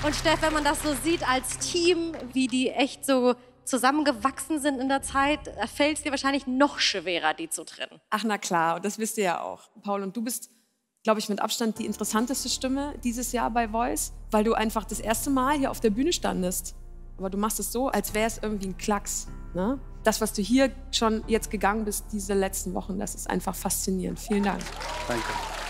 Und Steff, wenn man das so sieht als Team, wie die echt so zusammengewachsen sind in der Zeit, fällt es dir wahrscheinlich noch schwerer, die zu trennen. Ach, na klar, und das wisst ihr ja auch, Paul. Und du bist, glaube ich, mit Abstand die interessanteste Stimme dieses Jahr bei Voice, weil du einfach das erste Mal hier auf der Bühne standest. Aber du machst es so, als wäre es irgendwie ein Klacks. Ne? Das, was du hier schon jetzt gegangen bist, diese letzten Wochen, das ist einfach faszinierend. Vielen Dank. Danke.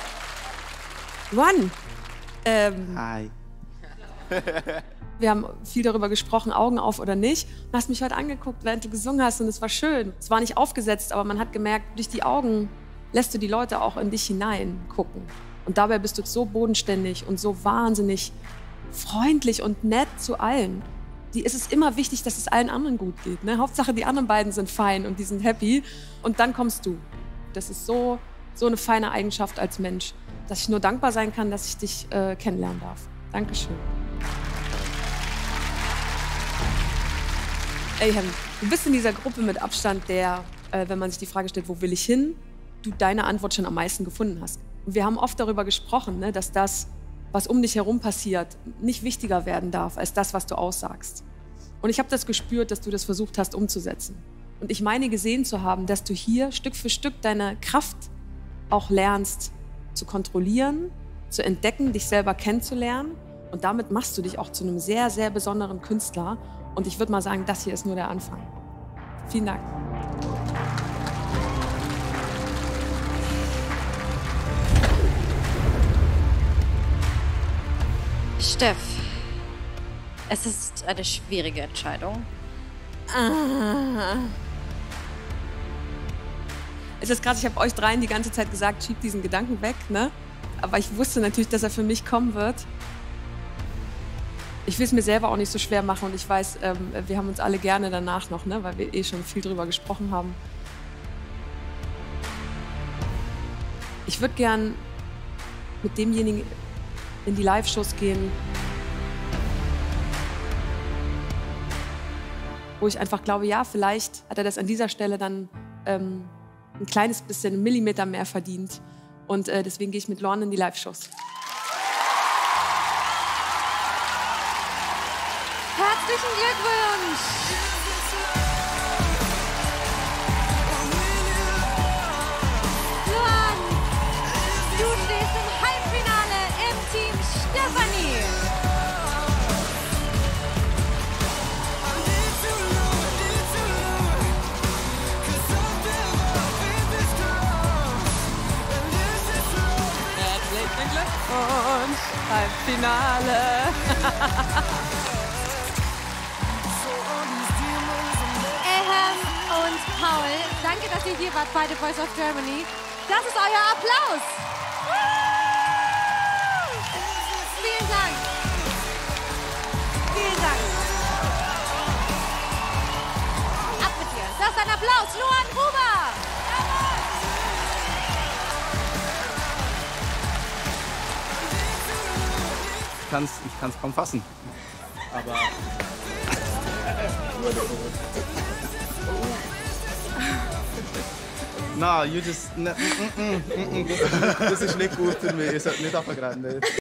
Juan, Hi. wir haben viel darüber gesprochen, Augen auf oder nicht. Du hast mich heute angeguckt, während du gesungen hast, und es war schön. Es war nicht aufgesetzt, aber man hat gemerkt, durch die Augen lässt du die Leute auch in dich hinein gucken. Und dabei bist du so bodenständig und so wahnsinnig freundlich und nett zu allen. Es ist immer wichtig, dass es allen anderen gut geht. Ne? Hauptsache, die anderen beiden sind fein und die sind happy. Und dann kommst du. Das ist so eine feine Eigenschaft als Mensch, dass ich nur dankbar sein kann, dass ich dich kennenlernen darf. Dankeschön. Ayhem, du bist in dieser Gruppe mit Abstand der, wenn man sich die Frage stellt, wo will ich hin, du deine Antwort schon am meisten gefunden hast. Und wir haben oft darüber gesprochen, ne, dass das, was um dich herum passiert, nicht wichtiger werden darf als das, was du aussagst. Und ich habe das gespürt, dass du das versucht hast umzusetzen. Und ich meine gesehen zu haben, dass du hier Stück für Stück deine Kraft auch lernst zu kontrollieren, zu entdecken, dich selber kennenzulernen. Und damit machst du dich auch zu einem sehr, sehr besonderen Künstler. Und ich würde mal sagen, das hier ist nur der Anfang. Vielen Dank. Steff, es ist eine schwierige Entscheidung. Es ist krass, ich habe euch dreien die ganze Zeit gesagt, schiebt diesen Gedanken weg, ne? Aber ich wusste natürlich, dass er für mich kommen wird. Ich will es mir selber auch nicht so schwer machen und ich weiß, wir haben uns alle gerne danach noch, ne? Weil wir eh schon viel drüber gesprochen haben. Ich würde gern mit demjenigen in die Live-Shows gehen, wo ich einfach glaube, ja, vielleicht hat er das an dieser Stelle dann ein kleines bisschen, einen Millimeter mehr verdient. Und deswegen gehe ich mit Lorne in die Live-Shows. Herzlichen Glückwunsch! Luan, du stehst im Halbfinale im Team Stefanie. Herzlichen Glückwunsch, Halbfinale. Ayhem und Paul, danke, dass ihr hier wart bei The Voice of Germany. Das ist euer Applaus. Vielen Dank. Vielen Dank. Ab mit dir. Das ist ein Applaus. Luan Huber. Ich kann's kaum fassen. Aber... Na, you just... Das ist nicht gut für mich. Ich sollte nicht abgrennen.